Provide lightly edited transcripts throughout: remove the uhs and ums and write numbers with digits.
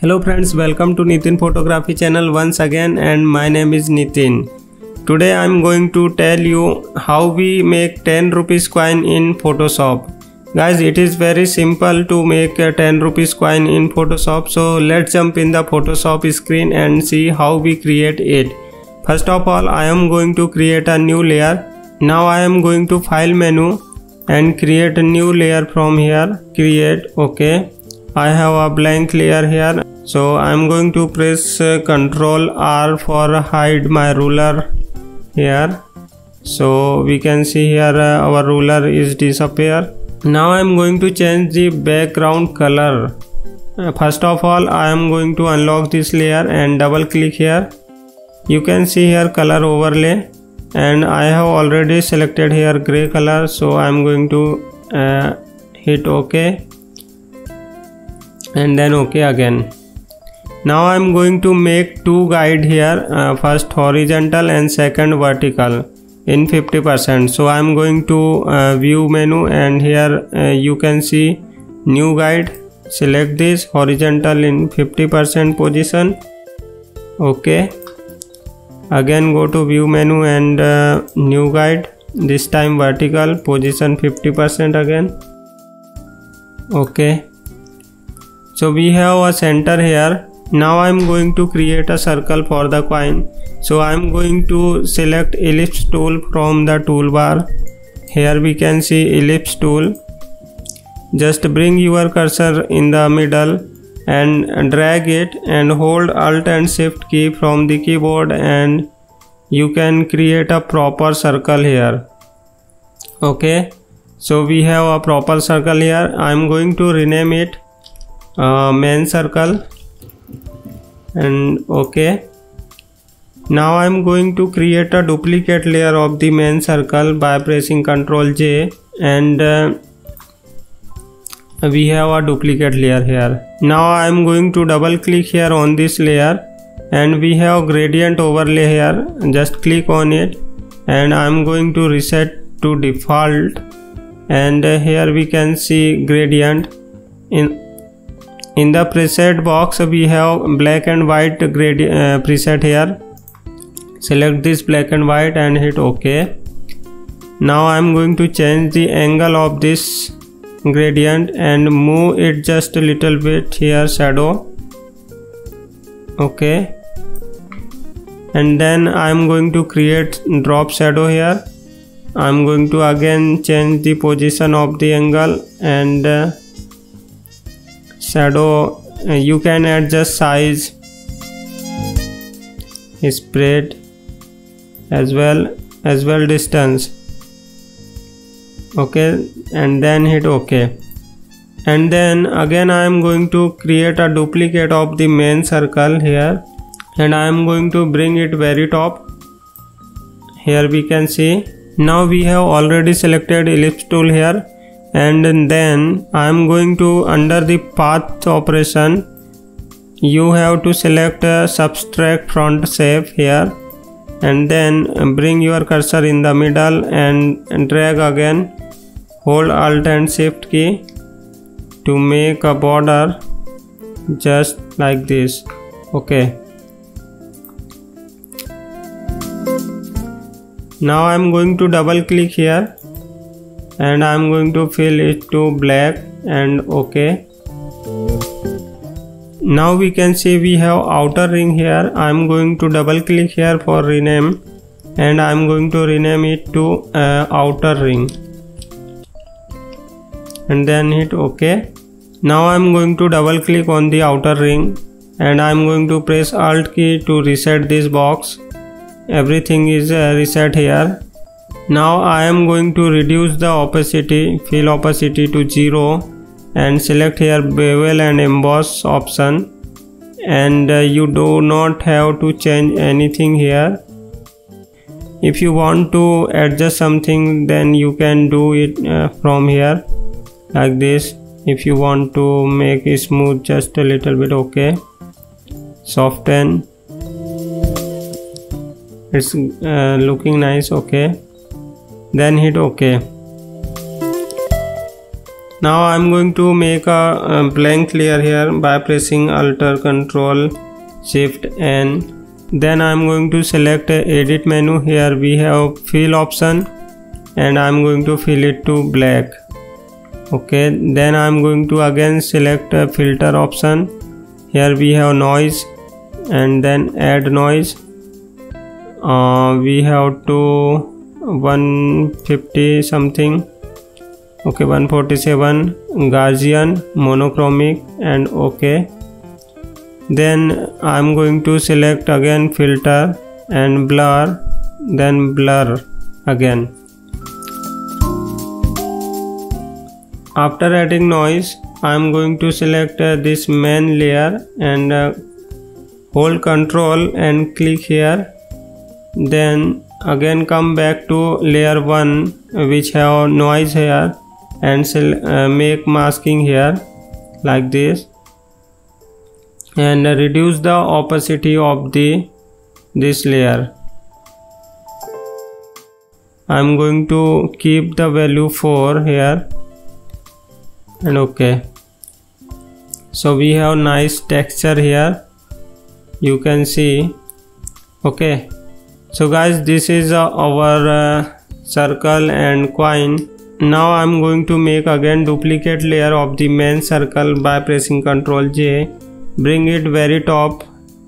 Hello friends, welcome to Nitin Photography channel once again, and my name is Nitin. Today I am going to tell you how we make 10 rupees coin in Photoshop. Guys, it is very simple to make a 10 rupees coin in Photoshop. So let's jump in the Photoshop screen and see how we create it. First of all, I am going to create a new layer. Now I am going to file menu and create a new layer from here. Create, okay. I have a blank layer here. So I am going to press Ctrl R for hide my ruler here. So we can see here our ruler is disappear. Now I am going to change the background color. First of all, I am going to unlock this layer and double click here. You can see here color overlay, and I have already selected here gray color. So I am going to hit OK and then OK again. Now I am going to make two guide here, first horizontal and second vertical in 50%. So I am going to view menu, and here you can see new guide. Select this horizontal in 50% position. Okay. Again go to view menu and new guide. This time vertical position 50% again. Okay. So we have a center here. Now I am going to create a circle for the coin. So I am going to select ellipse tool from the toolbar. Here we can see ellipse tool. Just bring your cursor in the middle and drag it and hold Alt and Shift key from the keyboard, and you can create a proper circle here. Okay. So we have a proper circle here. I am going to rename it main circle. And okay. Now I am going to create a duplicate layer of the main circle by pressing Ctrl J, and we have a duplicate layer here. Now I am going to double click here on this layer, and we have gradient overlay here. Just click on it, and I am going to reset to default, and here we can see gradient. In the preset box we have black and white preset here. Select this black and white and hit OK. Now I am going to change the angle of this gradient and move it just a little bit here, shadow. Okay. And then I am going to create drop shadow here. I am going to again change the position of the angle and shadow. You can adjust size, spread as well distance. Okay, and then hit OK. And then again I am going to create a duplicate of the main circle here, and I am going to bring it very top. Here we can see. Now we have already selected ellipse tool here, and then I am going to, under the path operation, you have to select a subtract front shape here, and then bring your cursor in the middle and drag again. Hold Alt and Shift key to make a border just like this. Okay. Now I am going to double click here, and I am going to fill it to black and OK. Now we can see we have outer ring here. I am going to double click here for rename, and I am going to rename it to outer ring, and then hit OK. Now I am going to double click on the outer ring, and I am going to press Alt key to reset this box. Everything is reset here. Now I am going to reduce the opacity, fill opacity to 0, and select here bevel and emboss option, and you do not have to change anything here. If you want to adjust something, then you can do it from here like this. If you want to make it smooth just a little bit, okay. Soften. It's looking nice, okay. Then hit OK. Now I am going to make a blank layer here by pressing Alt Ctrl Shift N. Then I am going to select edit menu. Here we have fill option and I am going to fill it to black. Okay, then I am going to again select filter option. Here we have noise and then add noise. We have to 150 something. Okay, 147 Gaussian monochromic and okay. Then I am going to select again filter and blur, then blur again. After adding noise, I am going to select this main layer and hold Ctrl and click here. Then again come back to layer 1 which have noise here and make masking here like this and reduce the opacity of this layer. I am going to keep the value 4 here and okay. So we have nice texture here, you can see. Okay, so guys, this is our circle and coin. Now I am going to make again duplicate layer of the main circle by pressing Ctrl J, bring it very top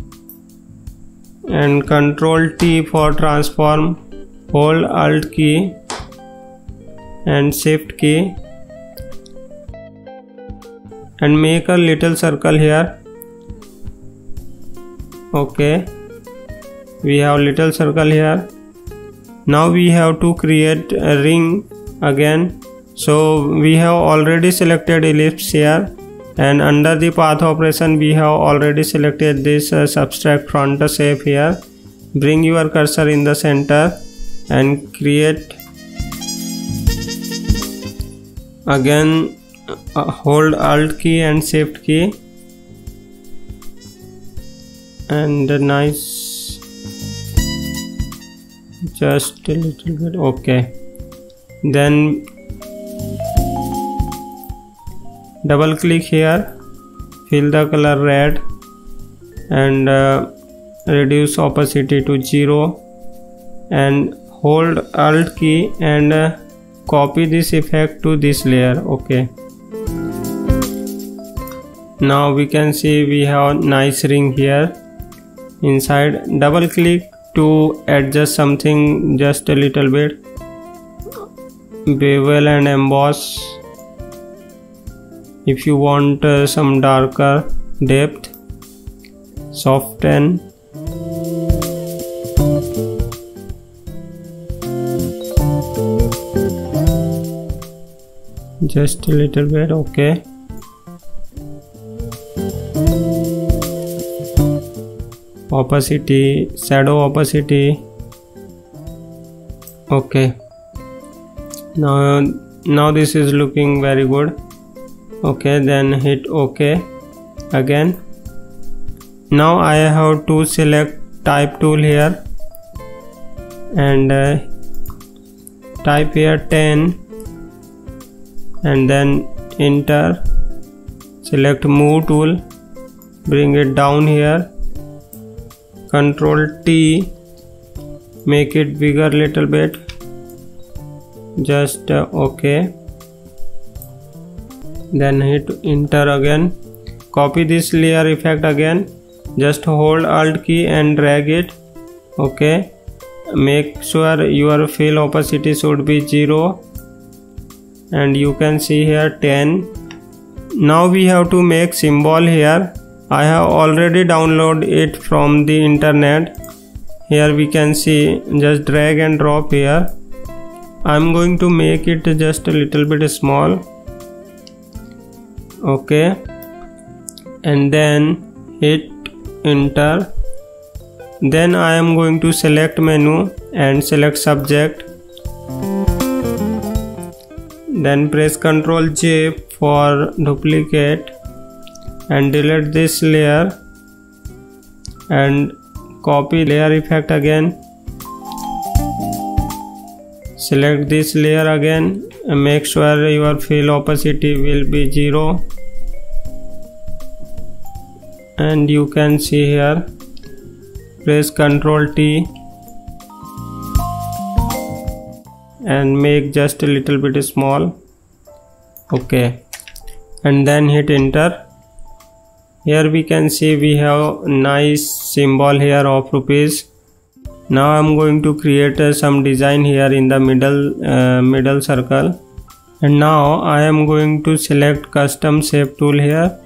and Ctrl T for transform, hold Alt key and Shift key and make a little circle here. Okay, we have little circle here. Now we have to create a ring again. So we have already selected ellipse here and under the path operation we have already selected this subtract front shape here. Bring your cursor in the center and create again. Hold Alt key and Shift key and nice, just a little bit. Okay, then double click here, fill the color red and reduce opacity to 0 and hold Alt key and copy this effect to this layer. Okay, now we can see we have nice ring here inside. Double click to adjust something just a little bit, bevel and emboss. If you want some darker depth, soften. Just a little bit. Okay, opacity, shadow opacity. Okay, now this is looking very good. Okay, then hit OK again. Now I have to select type tool here and type here 10 and then enter. Select move tool, bring it down here, Ctrl T, make it bigger little bit, just OK, then hit enter again. Copy this layer effect again, just hold Alt key and drag it. Okay, make sure your fill opacity should be 0 and you can see here 10. Now we have to make symbol here. I have already downloaded it from the internet. Here we can see, just drag and drop here. I am going to make it just a little bit small. Okay, and then hit enter. Then I am going to select menu and select subject, then press Ctrl J for duplicate and delete this layer and copy layer effect again. Select this layer again and make sure your fill opacity will be 0, and you can see here. Press Ctrl T and make just a little bit small. Okay, and then hit enter. Here we can see we have nice symbol here of rupees. Now I'm going to create some design here in the middle circle, and now I am going to select custom shape tool here,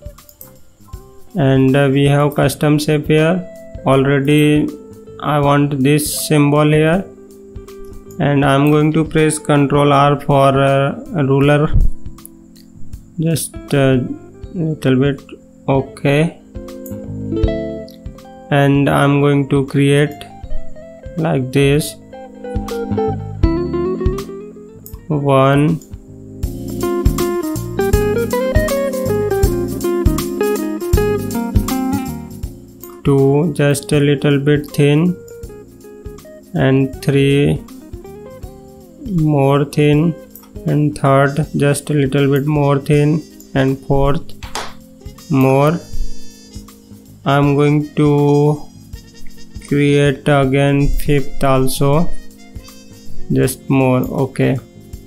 and we have custom shape here. Already I want this symbol here, and I'm going to press Ctrl R for a ruler, just a little bit. Okay, and I'm going to create like this. 1, 2, just a little bit thin, and 3 more thin, and third just a little bit more thin, and fourth more. I'm going to create again fifth also, just more. Okay,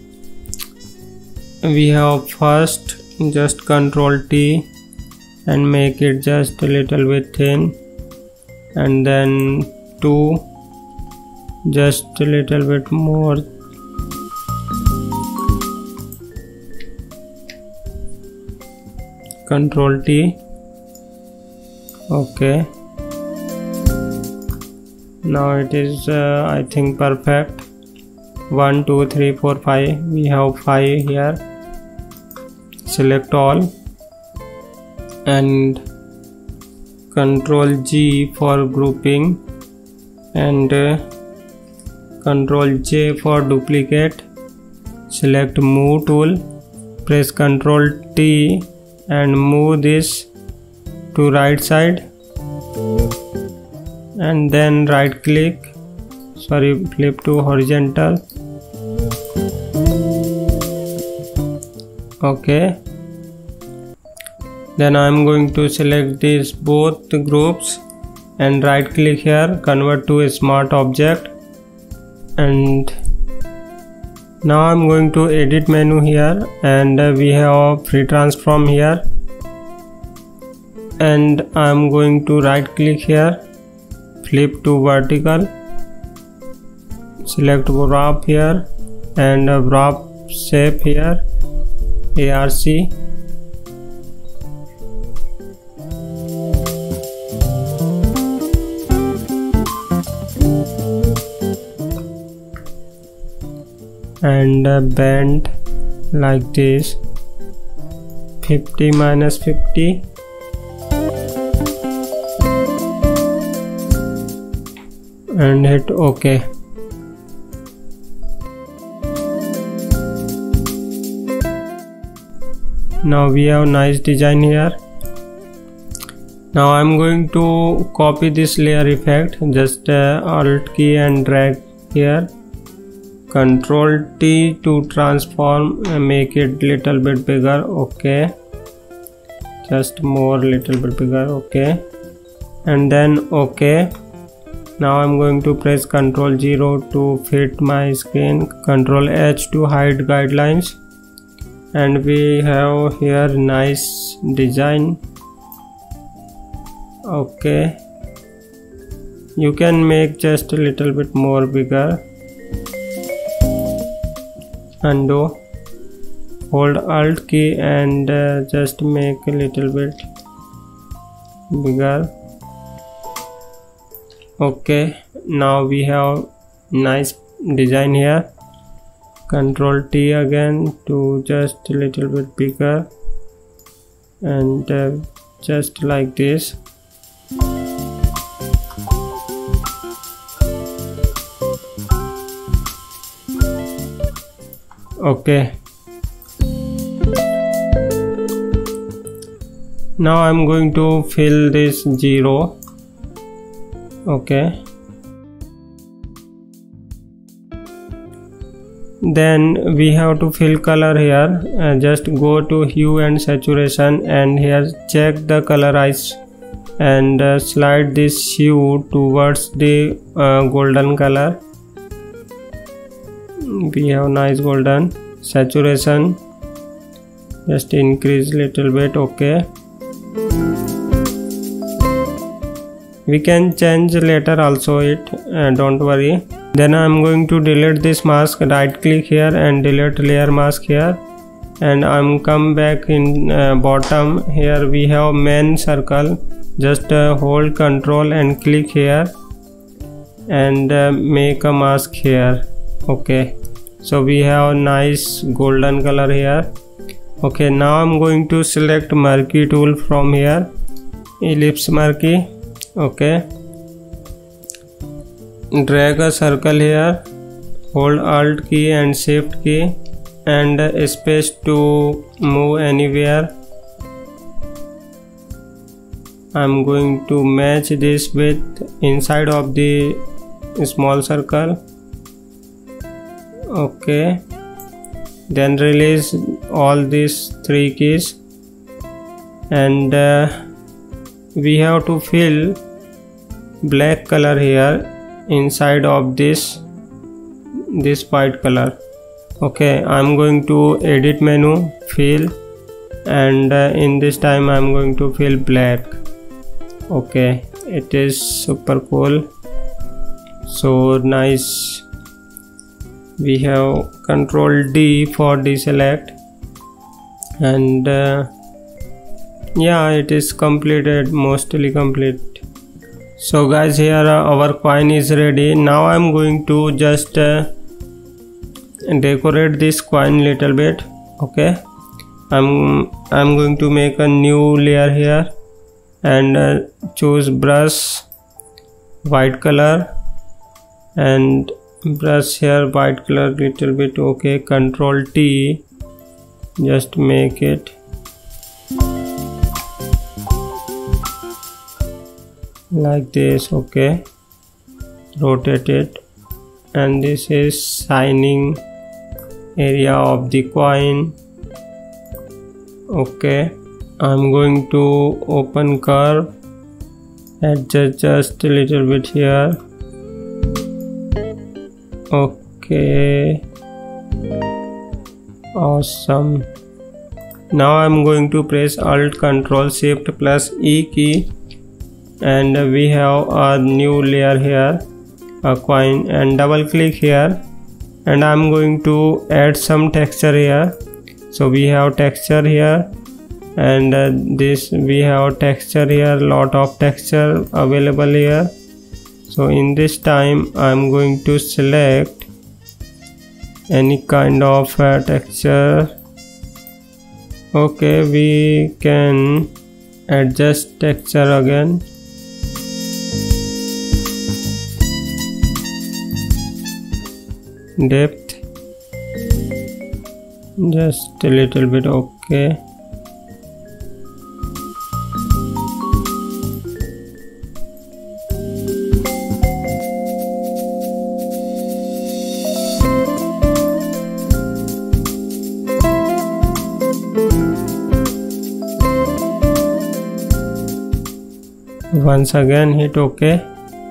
we have first, just Ctrl T and make it just a little bit thin, and then 2, just a little bit more, Ctrl T. Okay, now it is I think perfect. 1, 2, 3, 4, 5. We have 5 here. Select all and Ctrl G for grouping, and Ctrl J for duplicate. Select move tool, press Ctrl T and move this to right side, and then right click, flip to horizontal. Okay, then I am going to select these both groups and right click here, convert to a smart object, and now I am going to edit menu here, and we have free transform here, and I am going to right click here, flip to vertical, select wrap here, and wrap shape here, ARC. And bend like this, 50 minus 50, and hit OK. Now we have nice design here. Now I'm going to copy this layer effect, just Alt key and drag here, Ctrl T to transform and make it little bit bigger. Okay, just more little bit bigger. Okay, and then OK. Now I'm going to press Ctrl 0 to fit my screen, Ctrl H to hide guidelines, and we have here nice design. Okay, you can make just a little bit more bigger. Undo, hold Alt key and just make a little bit bigger. Okay, now we have nice design here. Ctrl T again to just a little bit bigger, and just like this. Okay, now I'm going to fill this 0. Okay, Then we have to fill color here. Just go to hue and saturation, and here check the colorize and slide this hue towards the golden color. We have nice golden. Saturation just increase little bit. Okay, we can change later also it, don't worry. Then I am going to delete this mask. Right click here and delete layer mask here, and I'm come back in bottom. Here we have main circle. Just hold Ctrl and click here and make a mask here. Okay, so we have nice golden color here. Okay, now I'm going to select murky tool from here, ellipse murky. Okay, drag a circle here, hold Alt key and Shift key and space to move anywhere. I'm going to match this with inside of the small circle. Okay, then release all these three keys, and we have to fill black color here inside of this white color. Okay, I'm going to edit menu, fill, and in this time I'm going to fill black. Okay, it is super cool, so nice. We have Ctrl D for deselect, and yeah, it is completed, mostly complete. So guys, here our coin is ready. Now I'm going to just decorate this coin little bit. Okay, I'm going to make a new layer here and choose brush white color and brush here white color little bit. Okay, Ctrl T, just make it like this. Okay, rotate it, and this is shining area of the coin. Okay, I'm going to open curve, adjust just a little bit here. Okay, awesome. Now I'm going to press Alt Ctrl Shift plus E key, and we have a new layer here, a coin, and double click here, and I'm going to add some texture here. So we have texture here, and this we have texture here, lot of texture available here. So in this time I'm going to select any kind of texture. Okay, we can adjust texture again. Depth just a little bit. Okay, once again hit OK.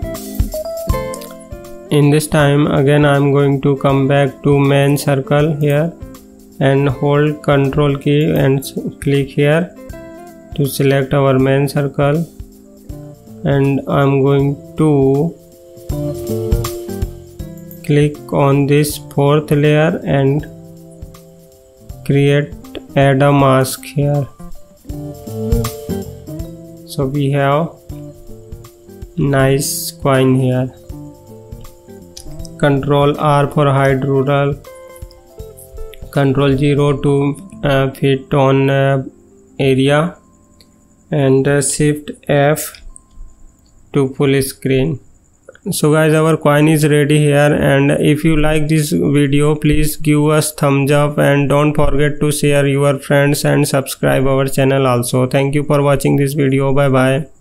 In this time again I'm going to come back to main circle here and hold Ctrl key and click here to select our main circle, and I'm going to click on this fourth layer and add a mask here. So we have nice coin here. Ctrl R for hide ruler, Ctrl 0 to fit on area, and Shift F to full screen. So guys, our coin is ready here, and if you like this video, please give us thumbs up and don't forget to share your friends and subscribe our channel also. Thank you for watching this video. Bye bye.